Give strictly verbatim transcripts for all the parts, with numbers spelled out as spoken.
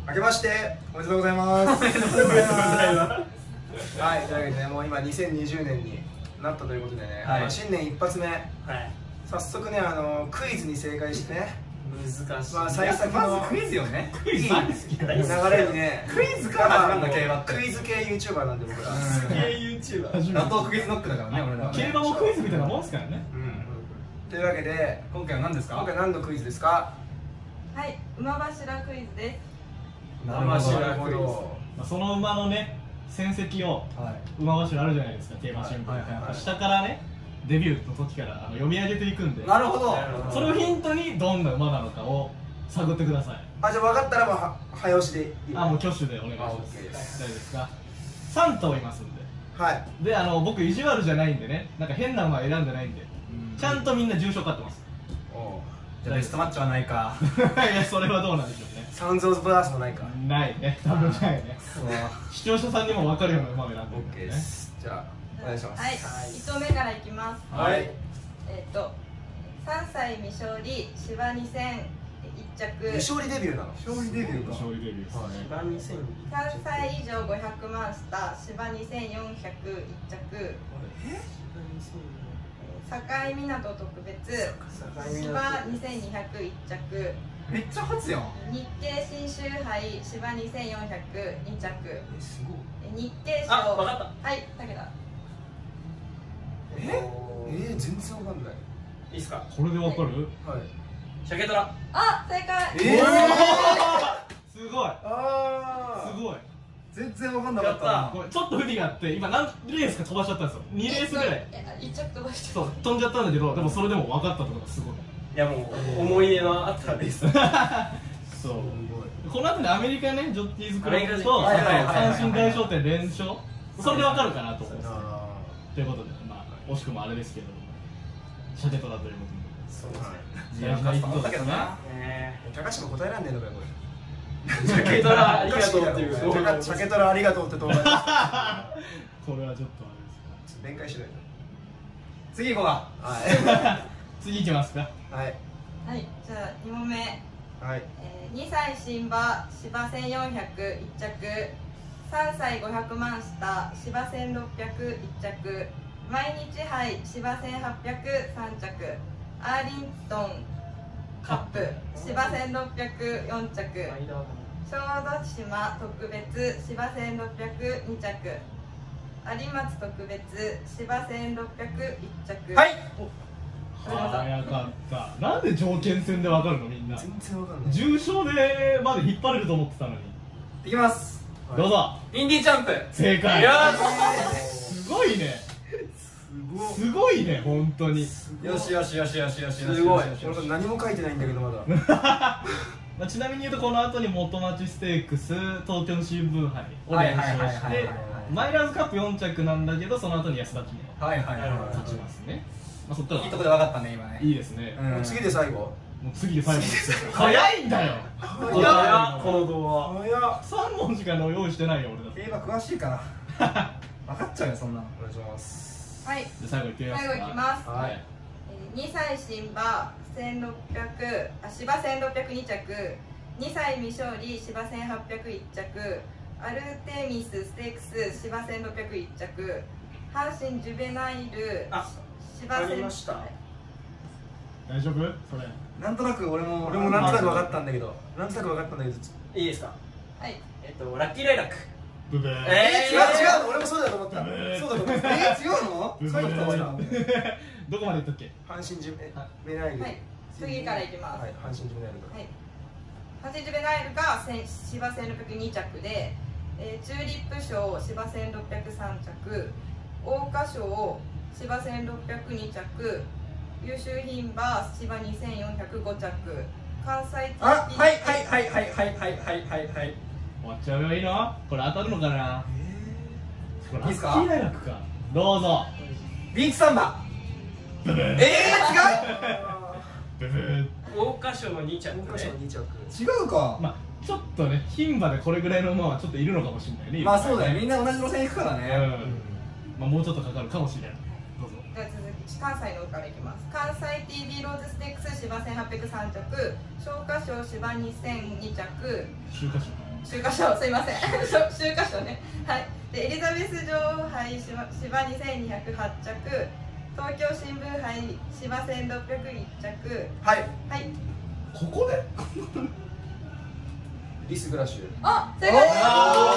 明けましておめでとうございます。おめでとうございます。はい、というわけでね、もう今にせんにじゅうねんになったということでね、はい、新年一発目、はい、早速ね、あのクイズに正解してね、 難しい。 まあ幸先のまずクイズよね。クイズ大好きだ。 流れにね、 クイズから始まるんだ競馬って。 クイズ系 YouTuber なんで僕ら。 クイズ系 YouTuber。打倒クイズノックだからね、俺ら。 競馬もクイズみたいなもんですからね。 というわけで今回は何ですか？ 今回何のクイズですか？ はい、馬柱クイズです。 馬柱クイズ。 その馬のね、戦績を馬柱あるじゃないですか、競馬新聞。下からね、デビューの時からあの読み上げていくんで。 なるほど。 それをヒントにどんな馬なのかを探ってください。 あ、じゃあ分かったらもう早押しでいい。 あ、もう挙手でお願いします。大丈夫ですか？さん頭いますんで。 はい。 で、あの僕意地悪じゃないんでね、なんか変な馬選んでないんで、ちゃんとみんな重賞勝ってます。 じゃあベストマッチはないか。 いや、それはどうなんでしょうね。 サウンズ・オブ・ブラスもないか。 ないね、多分ないね。視聴者さんにも分かるような馬を選んでるんでね。 じゃあお願いします。 はい、一頭目からいきます。 はい。 えっとさんさい未勝利芝にせんいっ着。 未勝利デビューなの？ 勝利デビューか。 勝利デビューですね。 芝にせんさんさい以上ごひゃくまんした芝にせんよんひゃくいっ着。 え？ 境港特別芝にせんにひゃくいっ着。 めっちゃ勝つやん。 日経新州杯芝にせんよんひゃくに着。 え、すごい。 日経賞。 あ、わかった。 はい、武田。 え？え、全然わかんない。 いいっすか？ これでわかる？ はい。 鮭虎。 あ、正解。 えー、 すごい。 あすごい。 全然わかんなかったな。 これちょっと不利があって、今何レースか飛ばしちゃったんですよ。にレースぐらい。 いっ着飛ばして。 そう、飛んじゃったんだけど、でもそれでも分かったってことがすごい。 いやもう思い出のあったレース。 そう。この後にアメリカね、ジョッキーズクラブと阪神大商店連勝。それで分かるかなと思います。ということで、まあ惜しくもあれですけど、鮭虎ということで。 そうですね。 大事な一頭だけどね。 高島答えらんねえのかよこれ。 鮭虎ありがとうっていう。 鮭虎ありがとうって動画。 これはちょっとあれですか。 弁解しないと。 次行こうか。 はい。 次行きますか。 はい。 はい、じゃあに問目。 はい。 にさい新馬芝せんよんひゃくいっ着。さんさいごひゃくまんした芝せんろっぴゃくいっ着。毎日杯芝せんはっぴゃくさん着。アーリントンカップ芝せんろっぴゃくよん着。小豆島特別芝せんろっぴゃくに着。有松特別芝せんろっぴゃくいっ着。 はい。 早かった。なんで条件戦でわかるのみんな。 全然わかんない。 重賞でまで引っ張れると思ってたのに。 いきます。 どうぞ。 インディーチャンプ。 正解。 よすごいね。すごいね、本当に。 よしよしよしよしよし。 すごい。俺何も書いてないんだけどまだ。 まあちなみに言うとこの後に元町ステークス、東京の新聞杯を連勝して、マイラーズカップよん着なんだけどその後に安田記念はいはいはい勝ちますね。まあそっからいいとこで分かったね今ね。 いいですね。 もう次で最後。 もう次で最後です。早いんだよ。 早っこの動画。 早っ。 さん問しかの用意してないよ俺だって。 競馬詳しいかな。分かっちゃうよそんなの。 お願いします。 はい、 じゃあ最後いってみますか。 最後いきます。 はい。 にさい新馬せんろっぴゃくあ芝せんろっぴゃくに着。にさい未勝利芝せんはっぴゃくいっ着。アルテミスステークス芝せんろっぴゃくいっ着。阪神ジュベナイル芝せん。 大丈夫？それ。 なんとなく俺も俺もなんとなく分かったんだけど、なんとなく分かったんだけど。 いいですか？ はい。 えっとラッキーライラック。 ブブー。 えー、違う違うの、俺もそうだと思った。そうだと思った。えー、違うの？ ブブそうだと思った。 ー。どこまで行ったっけ？ 阪神ジュベナイル。 はい。次からいきます。 はい、阪神ジュベナイル。 はい。阪神ジュベナイルが芝せんろっぴゃくに着で、えー、チューリップ賞芝せんろっぴゃくさん着、桜花賞芝せんろっぴゃくに着、優秀牝馬芝にせんよんひゃくご着、関西あ、はいはいはいはいはいはいはいはいはい。 終わっちゃうよ。いいの？これ当たるのかな？これいいっすか？ ラッキー大学か。どうぞ。 ビーチサンバ。 ブブー。 えー、違ブブー。 う？桜花賞のに着。 桜花賞に着。 違うか。 まあちょっとね、牝馬でこれぐらいの馬はちょっといるのかもしれないね。 まあそうだよ、みんな同じ路線行くからね。 うん。まあもうちょっとかかるかもしれない。どうぞ。 では続き関西のからいきます。関西 ティービー ローズステークス芝せんはっぴゃくさん着、松下賞芝にせんに着、 週刊誌秋華賞、すいません秋華賞ね、はい。でエリザベス女王杯芝芝にせんにひゃくはち着、東京新聞杯芝せんろっぴゃくいち着。 はいはい。 ここでリスグラッシュ。 あ、正解です。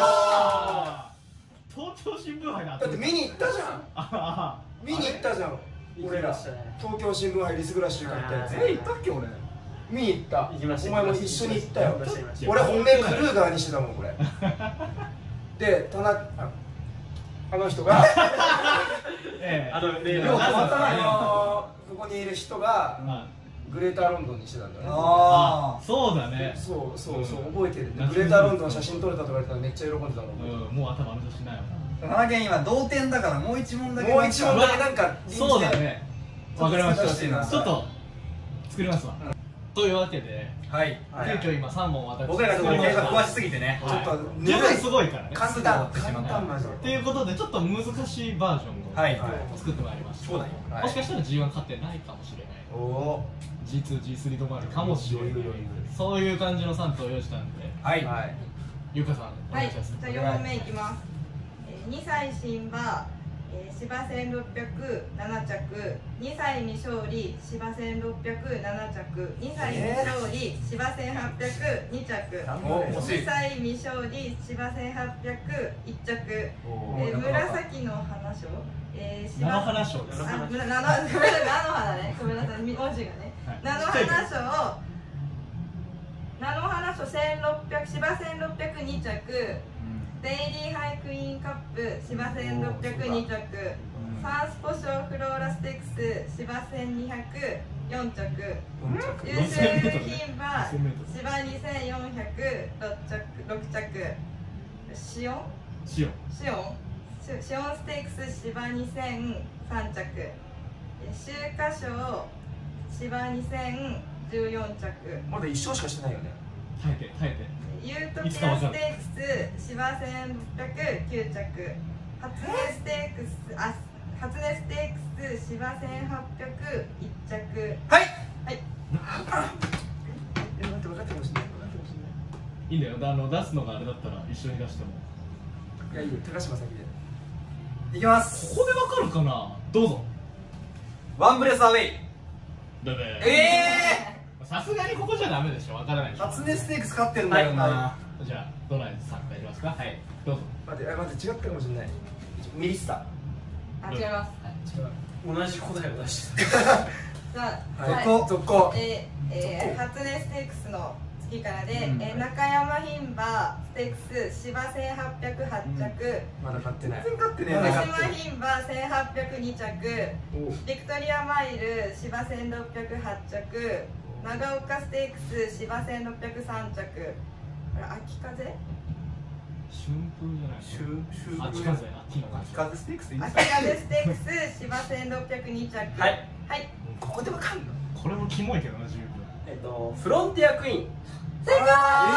東京新聞杯だだって見に行ったじゃん。 あ見に行ったじゃん。俺ら東京新聞杯リスグラッシュ買ったやつ。 え、行ったっけ俺。 見に行った。 行きました。 お前も一緒に行ったよ。 行きました行きました俺本命クルーガーにしてたもんこれ。で、田中ああの人がええあの例ようのたまたまあのここにいる人がまグレーターロンドンにしてたんだよね。 あそうだね。 そうそうそううん覚えてる。 うんグレーターロンドン写真撮れたとか言ったらめっちゃ喜んでたもん。 うん、もう頭の年しないわ。 花源今同点だからもう一問だけ。 もう一問だけなんかそうだね。わかりました。 ちょっとちょっと作りますわ。というわけで、 はい。 急遽今さん問私僕らがそこに詳しすぎてね。 ちょっと十分すごいからね。 簡単簡単マジで。 ということでちょっと難しいバージョンはい。 を作ってまいりました。 そうだよ。 もしかしたら ジーワン 勝ってないかもしれない。 おお。 ジーツー、ジースリー 止まるかもしれない。そういう感じのさん頭を用意したんで、 はい。 はい。 ゆうかさんおはい、 願いします。 じゃあよん問目いきます。えーにさい新馬、えー、芝せんろっぴゃくなな着、にさい未勝利、芝せんろっぴゃくなな着、にさい未勝利、芝せんはっぴゃくに着、 お惜しいにさい未勝利、芝せんはっぴゃくいち着、えー、紫の花賞、えー、 菜の花賞です。 あ、な、な、ごめんなさい、菜の花ね、ごめんなさい、文字がね。 はい菜の花賞、菜の花賞せんろっぴゃく、芝せんろっぴゃくに着、デイリーハイクイーンカップ芝せんろっぴゃくに着、サンスポ賞フローラステークス芝せんにひゃくよん着、優秀牝馬芝にせんよんひゃくろく着、シオンしよシオンシシオンステークス芝にせんさん着、秋華賞芝にせんじゅうよん着、 まだ一勝しかしてないよね。 う。耐えて耐えて。 ユートピアステークス芝せんろっぴゃくきゅう着、初音ステークスあ初音ステークス芝せんはっぴゃくいち着。 はい。 はい。 え、待って分かってほしいね。分かってほしいね。 いいんだよ。あの出すのがあれだったら一緒に出しても。 いやいいよ。高島先で。 いきます。 ここでわかるかな。どうぞ。 ワンブレスアウェイ。 だね。 えさすがにここじゃダメでしょ。わからないでしょ。 初音ステークス勝ってるんだよな。 じゃあどないさんからいきますか。はい。どうぞ。 待って、あ、待って違ったかもしれない。ミリスタ。 あ、違います。 違う。 同じ答えを出してじゃあ、 はい。 はい続行。 えーえー、初音ステークスの次からで、 うんえー中山牝馬ステークス芝せんはっぴゃくはち着、 まだ買ってない。 全然勝ってねえまだな。 福島牝馬せんはっぴゃくに着、 おビクトリアマイル芝せんろっぴゃくはち着、長岡ステークス芝せんろっぴゃくさん着、あれ秋風春風じゃない。 春春秋風。秋の秋風ステークスいいっ秋すか。 風ステークス芝せんろっぴゃくに着。 はいはい。 ここでわかんの？ これもキモいけどな十分。 えっとフロンティアクイーン。 正解。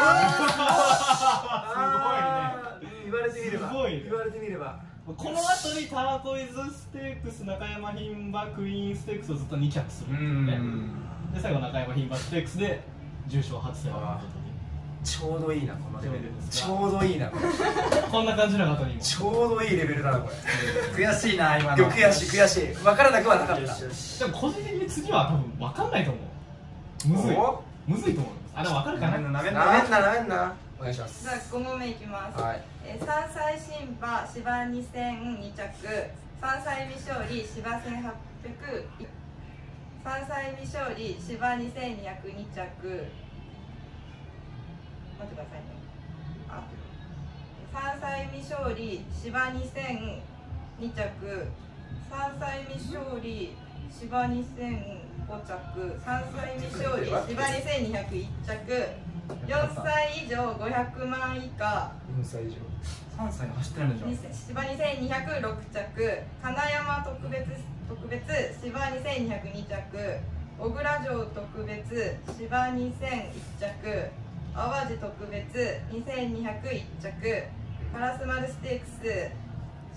あー言われてみれば。 すごいね言われてみれば。 この後にターコイズステークス、中山牝馬クイーンステークスをずっとに着するんですよね。で最後中山牝馬ステークスで重賞初制覇というこちょうどいいなこのレベル。ちちょょうどいいなこれ。 とでこんな感じの方にもちょうどいいレベルだなこれ。 悔しいな今の。 悔しい悔しい。分からなくはなかった。 よしよし。 でも個人的に次は多分分かんないと思う。むずいおむずいと思う。あでも分かるかな。 なめんなめんな。 ななめんな。お願いします。 じゃあご問目いきます。 はい。 えー、さんさい新馬芝にせんに着、さんさい未勝利芝せんはっぴゃく、さんさい未勝利芝にせんにひゃくに着。待ってくださいね。あ、さんさい未勝利芝にせんに着、さんさい未勝利芝にせんご着、さんさい未勝利芝にせんにひゃくいち着。よんさい以上ごひゃくまん以下、 よんさい以上。 三歳で走ってるんでしょ。 芝にせんにひゃくろく着、金山特別特別芝にせんにひゃくに着、小倉城特別芝にせんいち着、淡路特別にせんにひゃくいち着、烏丸ステークス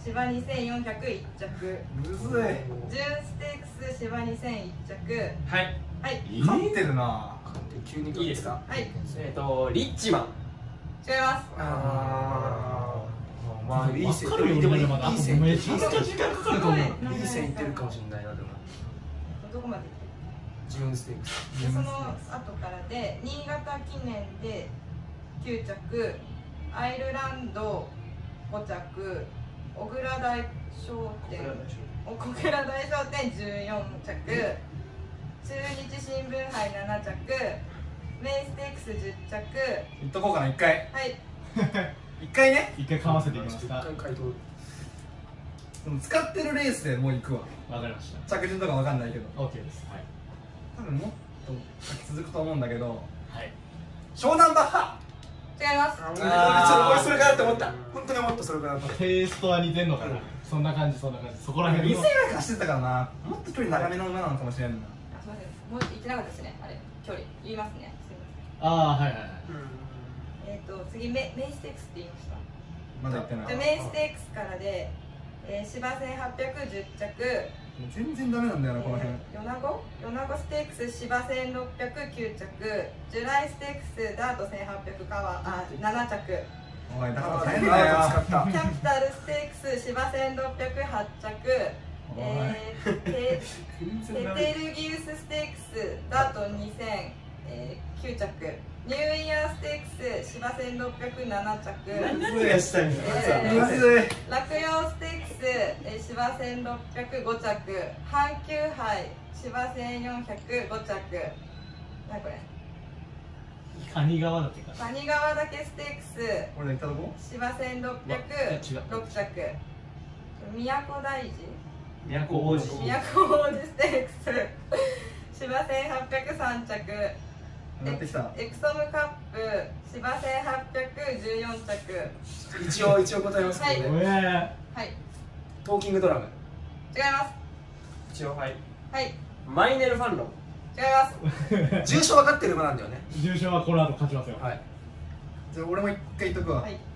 芝にせんよんひゃくいっちゃく。 むずい。 準ステークス芝にせんいっちゃく。 はいはい。 勝ってるな。 急にいいですか。 はい。 えっとリッチマン。 違います。 ああ、まあいい線。 分かるよでもいい俺まだ線。 めちゃくちゃ時間かかると思う。 いい線いってるかもしれないなでも。 どこまで行ってジューンステークス。 でその後からで新潟記念できゅうちゃく、アイルランドごちゃく、小倉大商店小倉大商店じゅうよんちゃく、中日新聞杯ななちゃく、メイステークスじゅっちゃく。 いっとこうかな、一回。 はい。 一回ね。 一回かませていきますか。 一回回答。 でも使ってるレースでもう行くわ。 わかりました。 着順とかわかんないけど。 オッケーです。はい。 多分もっと続くと思うんだけど。 はい。 湘南バッハ。 違います。 ああ、俺それかなって思った。本当に思ったそれかなと思った。 テイストは似てんのかな。そんな感じそんな感じ。そこら辺の。 店が貸してたからな。もっと距離長めの馬なのかもしれないな。 あ、すみません。もう言ってなかったですね。あれ、距離言いますね。すみません。 ああ、はいはいはい。 えっと次メメイステークスって言いました。 まだ言ってない。 じゃあメイステークスからで、えー、芝せんはっぴゃくじゅっちゃく。 全然ダメなんだよなこの辺。 米子米子ステークス芝せんろっぴゃくきゅうちゃく、ジュライステークスダートせんはっぴゃく川あななちゃく。 おいだから大変だよ。 使った。 キャピタルステークス芝せんろっぴゃくはちちゃく、えー、テテルギウスステークスダートにせんきゅうちゃく、ニューイヤーステークス芝せんろっぴゃくななちゃく、 何がしたいんだよ。 えーむずい。 落葉ステークス、えー、芝せんろっぴゃくごちゃく、阪急杯芝せんよんひゃくごちゃく。何これ？ 谷川だっけか。 谷川岳ステークス俺行ったとこ？ 芝せんろっぴゃくろくちゃく、宮古大寺都王子。 宮古王子ステークス芝せんはっぴゃくさんちゃく、 上がってきた。 エクソムカップ芝せんはっぴゃくじゅうよんちゃく。 一応一応答えますけどおえね。 はい。 トーキングドラム。 違います。 一応はい。 はい。 マイネルファンロン。 違います。 重賞分かってる馬なんだよね。 重賞はこの後勝ちますよ。 はい。 じゃあ俺も一回言っとくわ。 はい。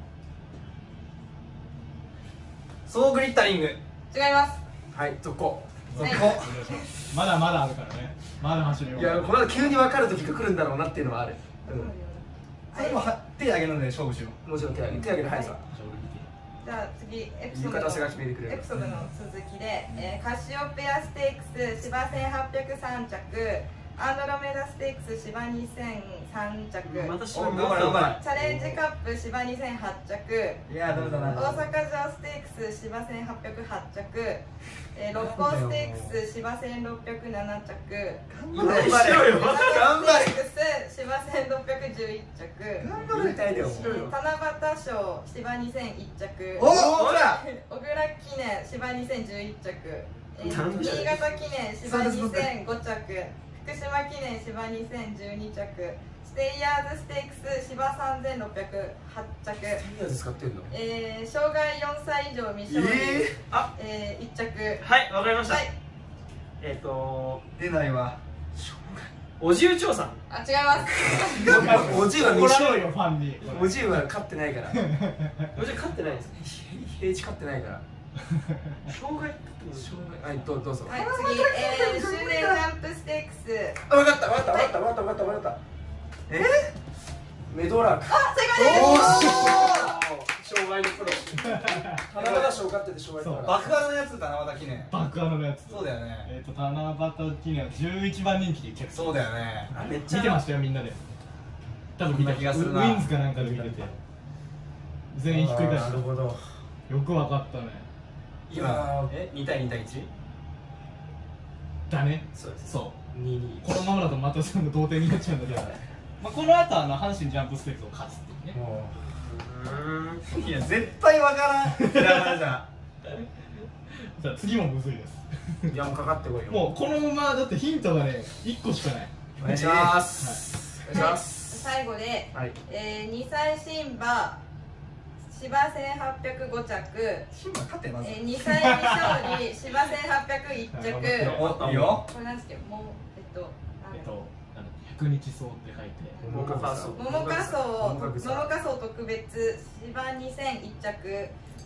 ソーグリッタリング。 違います。 はい、続行。 はい続行。 まだまだあるからね。まだ走るよ。 いや、この後急に分かる時が来るんだろうなっていうのはある。 それもは手挙げるので勝負しようん。もちろん手挙げ手挙げる速さ。 じゃあ次エプソム浴衣汗が決めてくれるエプソムの続きで、えー、カシオペアステークス芝せんはっぴゃくさんちゃく、アンドロメダステークス芝にせんさんちゃく、 私う。お、頑張れ頑張チャレンジカップ芝にせんはちちゃく、 れ。いやダメだな。 大阪城ステークス芝せんはっぴゃくはちちゃく、えー、六甲ステークス芝せんろっぴゃくななちゃく、 頑張れ。頑張れ。頑張れ。 ステークス芝せんろっぴゃくじゅういちちゃく、 頑張れ。 たいだよ。 えー七夕賞芝にせんいちちゃく、 お、ほら。 小倉記念芝にせんじゅういちちゃく、えーなんで新潟記念芝にせんごちゃく、福島記念芝にせんじゅうにちゃく、ステイヤーズステークス芝さんぜんろっぴゃくはちちゃく、 何やつ使ってんの？ えー、障害よんさい以上未勝利、 えあ、 えー、いっちゃく。 はい、わかりました。 はい。 えっと、 ー、出ないわ。 お重長さん。 あ、違います。 おじゅうは怒未勝利。 られるよファンに。 おじゅうは勝ってないから。 お重勝ってないんですか。 平地勝ってないから。 障害。 障害。はい、どうどうぞ。 はい、次、えー、周年ジャンプステークス。 あ、分かった分かった分かった分かった分かった分かった。え？メドラーク。 あ、正解です。 おお。障害のプロ。七夕賞勝ってて障害のプロ。 爆破のやつだ七夕記念。 爆破のやつ。 そうだよね。 えっと七夕記念はじゅういちばん人気で一着。 そうだよね。 あ、めっちゃ見てましたよみんなで。多分見たそんな気がするなウィンズかなんかで見てて。全員ひっくり返した。 なるほど。 よくわかったね。 今え、二対二対一。 だね。 そうです。 そう。 二二。 このままだとまたその同点になっちゃうんだけど。まあこの後あの阪神ジャンプステークスを勝つっていうね。 もうん。 いや絶対わからん。ひらがなじゃ。 じゃあ次もむずいです。 う。いやもうかかってこいよ。 もうこのままだってヒントがねいっこしかない。 お願いします。お願いします。 最後で、 はい。 えー、にさい牝馬芝せんはっぴゃくごちゃく、えシンバ勝ってまず。 ー、にさい未勝利芝せんはっぴゃくいちちゃく。 お、いいよ。 これなんですけど、もうえっとえっとあのひゃくにち走って書いて。 桃花草。 桃花草桃花草桃花草特別芝にせんいちちゃく、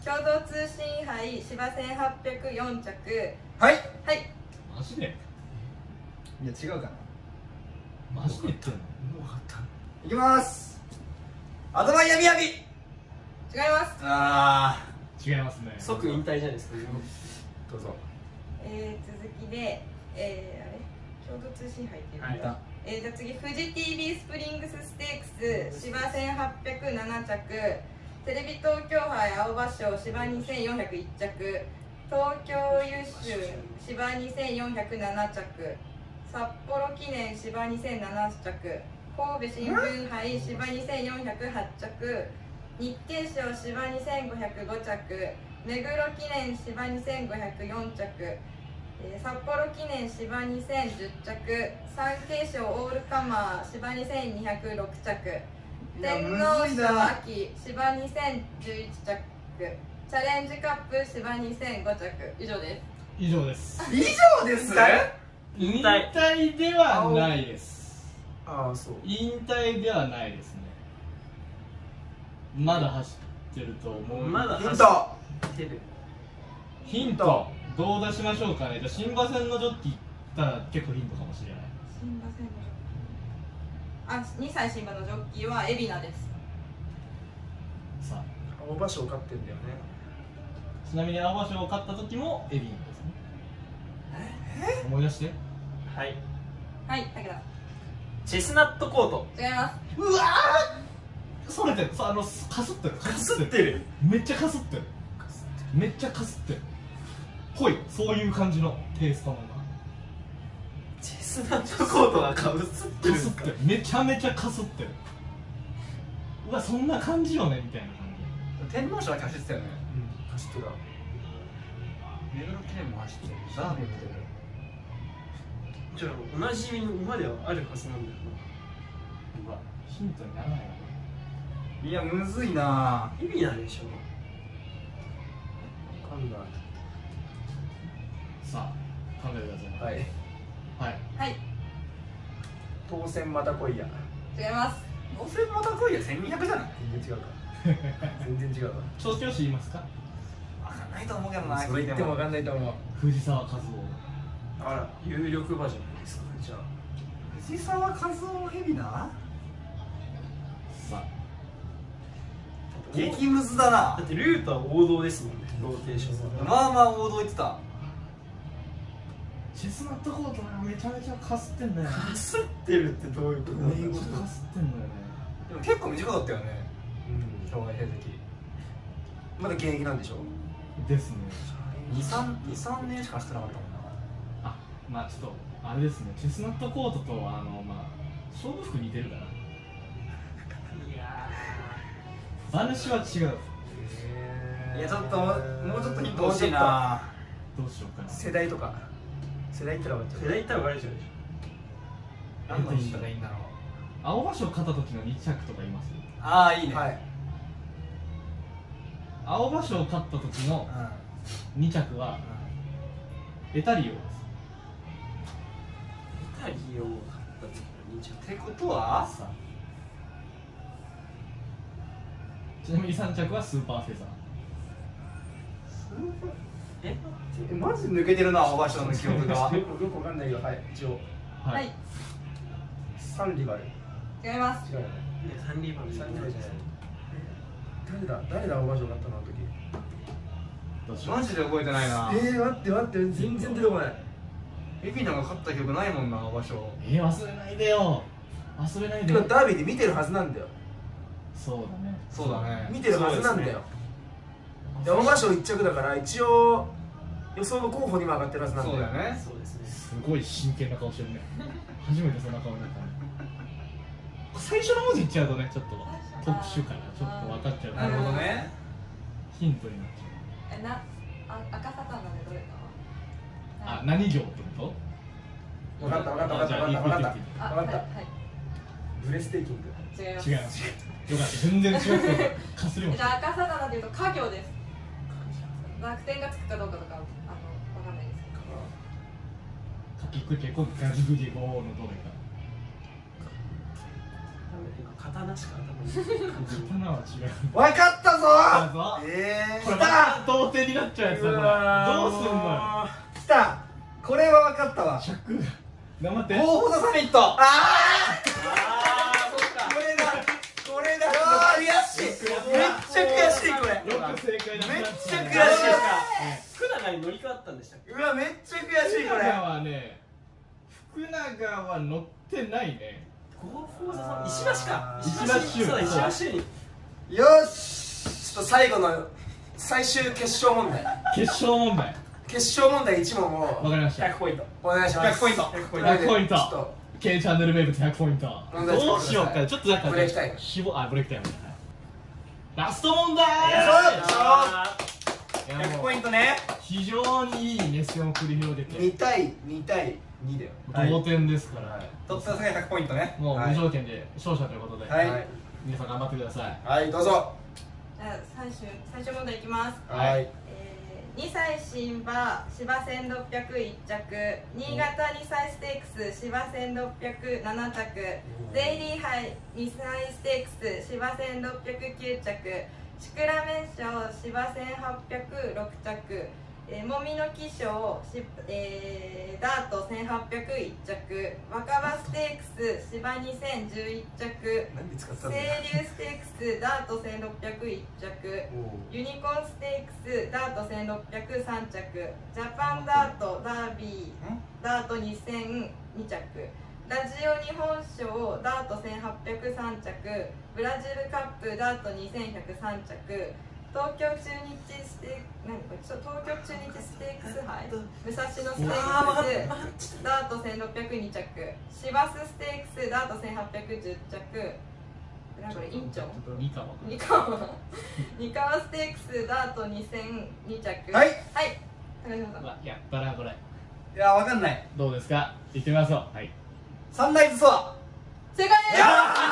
共同通信杯芝せんはっぴゃくよん着。 はい。 はいマジでいや違うかな。 マジで言ってんの？ もう分かった。 いきます。アドバイヤ宮城。 違います。 あ違いますね。 即引退じゃないですか。 どうぞ。 えー、続きで、えー、あれ共同通信杯っていうの、 はいえー、じゃあ次富士 ティービー スプリングスステークス芝せんはっぴゃくなな着、テレビ東京杯青葉賞芝にせんよんひゃくいち着、東京優秀芝にせんよんひゃくなな着、札幌記念芝にせんなな着、神戸新聞杯芝にせんよんひゃくはち着、日経賞芝にせんごひゃくご着、目黒記念芝にせんごひゃくよん着、えー札幌記念芝にせんじゅっ着、産経賞オールカマー芝にせんにひゃくろく着、天皇賞秋芝にせんじゅういち着、チャレンジカップ芝にせんご着。以上です。 以上です。 以上です。 引退ではないです。 ああ、そう。 引退ではないですね。まだ走ってると思う。 まだヒント。 走ってる。 ヒントどう出しましょうかね。じゃあ新馬戦のジョッキー言ったら結構ヒントかもしれない。 新馬戦のジョッキー、あ、にさい新馬のジョッキーは海老名です。 さあ、 青葉賞勝ってんだよね。 ちなみに青葉賞を勝った時もエビンですね。思い出して。 はい。 はい武田。 チェスナットコート。 違います。 うわーそれてる。さあ、あのかすってるかすってる。 めっちゃかすってる。めっちゃかすってる。ぽい、そういう感じのテイストのチェスナットコートがかぶすってるんですか。 かすってる。めちゃめちゃかすってる。うわ、そんな感じよねみたいな感じ。 天皇賞だけ走ってたよね。 うん、走ってた。 目黒記念も走ってる。ダービーも出てる。 じゃあおなじみの馬ではあるはずなんだようわ、ヒントにならないな。 いや、むずいな意味ないでしょ。 わかんない。 さあ、考えてください。 はい。 はい。 はい。 当選また来いや。 違います。 どうせまた来いやせんにひゃくじゃない。 全然違うか。全然違うわ。 調教師言いますか。 わかんないと思うけどな。 それ言ってもわかんないと思う。 藤沢和夫。 あら、有力馬じゃないですか。じゃあ藤沢和夫ヘビな。 さ激ムズだなだっ。てルートは王道ですもんね。ローテーションは。 まあまあ王道言ってた。 あ、チェスナットコートな、めちゃめちゃかすってんだよ。 かすってるってどういうことめっちゃかすってんだよね。 でも結構短かったよね。 うん。 障害成績。 まだ現役なんでしょ。 ですね。 二三二三年しかしてなかったもんな。 あ、まあちょっとあれですね。チェスナットコートとあのまあ勝負服似てるから。 いや馬主は違う。 いやちょっともうもうちょっとヒント欲しいな。 どうしようかな。 世代とか。世代言ったら分かっちゃう。 ー世代言ったらバレちゃうでし何のヒントがいいんだろう。 青葉賞勝った時のに着とかいます。 ああいいね。 はい。 青葉賞勝った時のに着はエタリオです。 ょ。イタリオを買った時のに着。 ってことはさあ、ちなみにさん着はスーパーフェザー。 ええマジ抜けてるな青葉賞の記憶が。 よくよくわかんないけど、はい。一応。 ははいい。 サンリバル。 違います。 違うよね。 サンリバルサンリバルじゃない。誰だ誰だ青葉賞だったのあの時。 どうしよう。 マジで覚えてないな。 えー、待って待って、全然出てこない。 エビナが勝った記憶ないもんな青葉賞。 えー、忘れないでよ。忘れないでてかダービーで見てるはずなんだよ。 そうだね。 そうだね。 見てるはずなんだよ。で青葉賞一着だから一応予想の候補にも上がってるはずなんだよ。 そうだよね。 そうですね。 すごい真剣な顔してるね。初めてそんな顔になったね。最初の文字言っちゃうとね、ちょっと特殊かな、ちょっと分かっちゃうから。 なるほどね。 ヒントになっちえ、な、あ、赤サタンなんでどれかゃう。あ、何行ってこ分かった分かった分かったあじゃあ分かった分かった。 あ、 分かったはい、はい。 ブレステーキング。 違います。 と違います。よかった、全然違う。かすりもしじゃあ赤サタンなんていうと家業です。楽天がつくかどうかとか、あの、わかんないですけど。 かきくけこガジグジゴーのどれか。 刀しか頭に刀は違う。 分かったぞぞええー、 これ来た同点になっちゃうやつだこれ。どうすんのよ。 来たこれは分かったわ。 尺頑張って。 ゴーフォードサミット。 ああああ、そっか。 これだこれだ。悔しいめっちゃ悔しいこれ。 よく正解だ。 めっちゃ悔しい。 福永に乗り換わったんでしたっけ？ うわめっちゃ悔しいこれ。 福永はね、福永は乗ってないね。 ゴーフォーザさん、石橋か。 石橋そうだ、石橋に。 よしちょっと最後の最終決勝問題。 決勝問題。 決勝問題いち問をわかりました。 ひゃくポイント。 お願いします。 ひゃくポイント。 ひゃくポイント。 ちょっと K チャンネル名物ひゃくポイント。 問題どうしようか。ちょっとなんかブレーキタイム。 しぼあブレーキタイム。ラスト問題。 ひゃくポイントね。 非常にいい熱戦を繰り広げてに対に対にだよ。 同点ですから。 取ったらひゃくポイントね。 もう無条件で勝者ということで、 はい皆さん頑張ってください。 はいどうぞ。 じゃあ最終最終問題いきます。 はいえー、にさい新馬芝せんろっぴゃくいっ着、新潟にさいステークス芝せんろっぴゃくなな着、ゼイリー杯にさいステークス芝せんろっぴゃくきゅう着、シクラメン賞芝せんはっぴゃくろく着、えー、もみの木賞、しえー、ダートせんはっぴゃくいち着、若葉ステークス芝にせんじゅういち着、 何で使ったんだ清流ステークスダートせんろっぴゃくいち着、ユニコーンステークスダートせんろっぴゃくさん着、ジャパンダートダービーダートにせんに着、ラジオ日本賞ダートせんはっぴゃくさん着、ブラジルカップダートにせんひゃくさん着、東京中日ステーク何これちょ東京中日ステークス杯武蔵野ステークスダートせんろっぴゃくに着、市バスステークスダートせんはっぴゃくじゅう着、なんかこれインチョン二かも。 三河三河ステークスダートにせんに着。 はいはい高島さん。 うわやったなこれ。 いや、わかんない。 どうですか。行ってみましょう。はい。 サンライズソア。 正解です。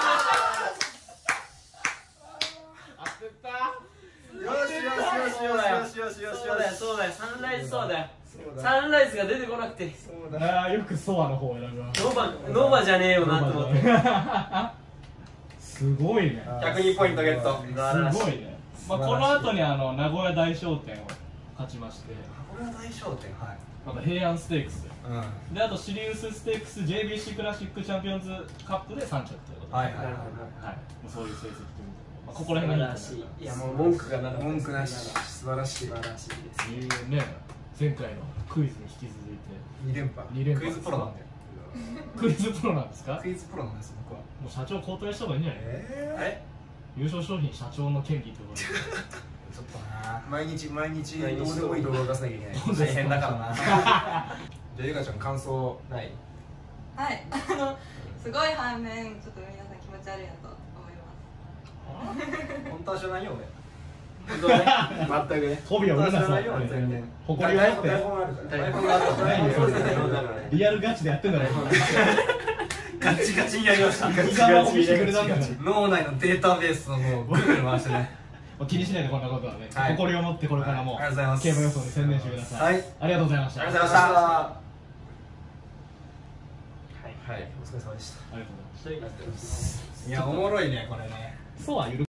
当てた。 よしよしよしよしよしよしそうだよ、そうだよ、サンライズそうだよ。 そうだサンライズが出てこなくて、 そうだああよくソアの方を選びました。 ノバ、ノバじゃねえよなと思って。 すごいね。 ひゃくにポイントゲット。 すごいね。まあこの後にあの名古屋大商店を勝ちまして、 これは大商店。はいまた平安ステークスうんで、あとシリウスステークス ジェイビーシー クラシックチャンピオンズカップでさん着ということで、 はいはいなるほはい、もうそういう成績ということで、まあ、ここら辺がいいと素晴らしい。いや、 思もう文句がなかった。 文句なし素晴らしい。 素晴らしいです。 ういうね、前回のクイズに引き続いてに連覇。 に連覇クイズプロなんだよ。 クイズプロなんですか。 クイズプロなんです僕は。 もう社長交代した方がいいんじゃない、 えあれ優勝商品社長の権利ということでちょっとな。 毎日毎日どうでもいい動画を出さなきゃいけない。 大変だからな。 じゃあゆかちゃん感想ない？ はいあのすごい反面ちょっと皆さん気持ち悪いなと思います。 本当は知らないよ俺。 全くね。 媚びを売るなそう本当は知らないよ全然。 誇りを持って台本あるから。 台本があったからね。 そうですねだからね。 リアルガチでやってんだろガチガチにやりました。 ガチガチにしてくれたんだから脳内のデータベースをもうぐるぐる回してね。 まあ気にしないでこんなことはね、 はい誇りを持ってこれからもはいありがとうございます競馬予想に専念してください。 はいありがとうございました。 ありがとうございました。 はい。 はいお疲れ様でした。 ありがとうございました。 いや、おもろいね、これね。 そうはゆる